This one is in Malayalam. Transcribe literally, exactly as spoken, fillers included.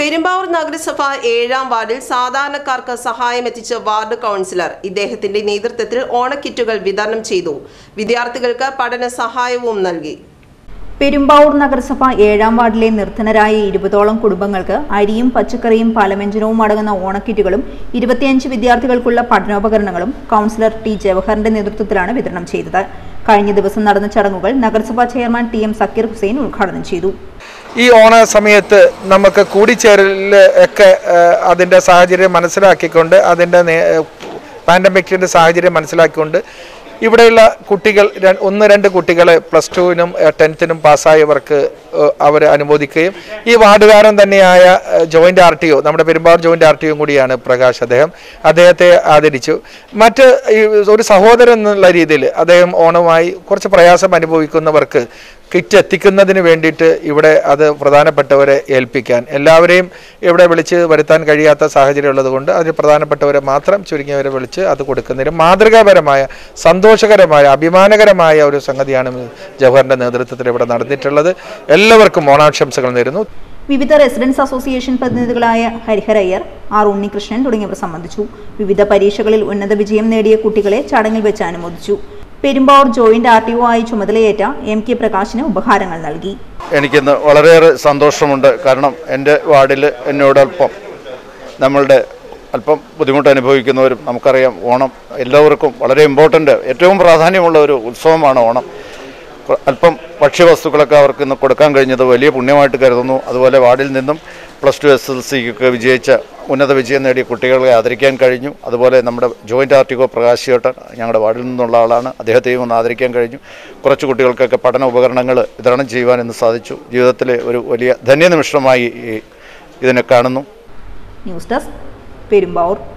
പെരുമ്പാവൂർ നഗരസഭ ഏഴാം വാർഡിൽ സാധാരണക്കാർക്ക് സഹായമെത്തിച്ച വാർഡ് കൗൺസിലർ ഇദ്ദേഹത്തിന്റെ നേതൃത്വത്തിൽ ഓണക്കിറ്റുകൾ വിതരണം ചെയ്തു. വിദ്യാർത്ഥികൾക്ക് പഠന സഹായവും നൽകി. പെരുമ്പാവൂർ നഗരസഭ ഏഴാം വാർഡിലെ നിർധനരായ ഇരുപതോളം കുടുംബങ്ങൾക്ക് അരിയും പച്ചക്കറിയും പലവ്യഞ്ജനവും അടങ്ങുന്ന ഓണക്കിറ്റുകളും ഇരുപത്തിയഞ്ച് വിദ്യാർത്ഥികൾക്കുള്ള പഠനോപകരണങ്ങളും കൗൺസിലർ ടി ജവഹറിന്റെ നേതൃത്വത്തിലാണ് വിതരണം ചെയ്തത്. കഴിഞ്ഞ ദിവസം നടന്ന ചടങ്ങുകൾ നഗരസഭാ chairman T M Zakir Hussain ഉദ്ഘാടനം ചെയ്തു. ഈ ഓണ സമയത്ത് നമുക്ക് കൂടിച്ചേരൽ ഒക്കെ അതിൻ്റെ സാഹചര്യം മനസ്സിലാക്കിക്കൊണ്ട് അതിൻ്റെ പാൻഡമിക്കിൻ്റെ സാഹചര്യം മനസ്സിലാക്കിക്കൊണ്ട് ഇവിടെയുള്ള കുട്ടികൾ ഒന്ന് രണ്ട് കുട്ടികളെ പ്ലസ് ടുവിനും ടെൻത്തിനും പാസ്സായവർക്ക് അവർ അനുമോദിക്കുകയും ഈ വാർഡുകാരൻ തന്നെയായ ജോയിൻ്റ് ആർ ടി ഒ നമ്മുടെ Perumbavoor joint R T O കൂടിയാണ് പ്രകാശ്, അദ്ദേഹം അദ്ദേഹത്തെ ആദരിച്ചു. മറ്റ് ഒരു സഹോദരൻ എന്നുള്ള രീതിയിൽ അദ്ദേഹം ഓണമായി കുറച്ച് പ്രയാസം അനുഭവിക്കുന്നവർക്ക് കിറ്റ് എത്തിക്കുന്നതിന് വേണ്ടിയിട്ട് ഇവിടെ അത് പ്രധാനപ്പെട്ടവരെ ഏൽപ്പിക്കാൻ എല്ലാവരെയും ഇവിടെ വിളിച്ച് വരുത്താൻ കഴിയാത്ത സാഹചര്യം ഉള്ളതുകൊണ്ട് അതിൽ പ്രധാനപ്പെട്ടവരെ മാത്രം ചുരുങ്ങിയവരെ വിളിച്ച് അത് കൊടുക്കുന്നതിന് മാതൃകാപരമായ സന്തോഷകരമായ അഭിമാനകരമായ ഒരു സംഗതിയാണ് ജവഹറിന്റെ നേതൃത്വത്തിൽ ഇവിടെ നടന്നിട്ടുള്ളത്. എല്ലാവർക്കും ഓണാശംസകൾ നേരുന്നു. വിവിധ റെസിഡൻസ് അസോസിയേഷൻ പ്രതിനിധികളായ ഹരിഹരയ്യർ, ആർ ഉണ്ണികൃഷ്ണൻ തുടങ്ങിയവർ സംബന്ധിച്ചു. വിവിധ പരീക്ഷകളിൽ ഉന്നത വിജയം നേടിയ കുട്ടികളെ ചടങ്ങിൽ വെച്ച് അനുമോദിച്ചു. Perumbavoor joint R T O ആയി ചുമതലയേറ്റ എം കെ പ്രകാശിന് ഉപഹാരങ്ങൾ നൽകി. എനിക്കിന്ന് വളരെയേറെ സന്തോഷമുണ്ട്. കാരണം എൻ്റെ വാർഡിൽ എന്നോടൊപ്പം നമ്മളുടെ അല്പം ബുദ്ധിമുട്ട് അനുഭവിക്കുന്നവരും നമുക്കറിയാം, ഓണം എല്ലാവർക്കും വളരെ ഇമ്പോർട്ടൻ്റ് ഏറ്റവും പ്രാധാന്യമുള്ള ഒരു ഉത്സവമാണ് ഓണം. അല്പം ഭക്ഷ്യവസ്തുക്കളൊക്കെ അവർക്ക് ഇന്ന് കൊടുക്കാൻ കഴിഞ്ഞത് വലിയ പുണ്യമായിട്ട് കരുതുന്നു. അതുപോലെ വാർഡിൽ നിന്നും പ്ലസ് ടു എസ് എൽ സിക്കൊക്കെ വിജയിച്ച ഉന്നത വിജയം നേടിയ കുട്ടികളെ ആദരിക്കാൻ കഴിഞ്ഞു. അതുപോലെ നമ്മുടെ joint R T O Prakash ചേട്ടൻ ഞങ്ങളുടെ വാർഡിൽ നിന്നുള്ള ആളാണ്, അദ്ദേഹത്തെയും ഒന്ന് ആദരിക്കാൻ കഴിഞ്ഞു. കുറച്ച് കുട്ടികൾക്കൊക്കെ പഠന ഉപകരണങ്ങൾ വിതരണം ചെയ്യുവാൻ ഇന്ന് സാധിച്ചു. ജീവിതത്തിലെ ഒരു വലിയ ധന്യനിമിഷമായി ഇതിനെ കാണുന്നു. News desk Perumbavoor.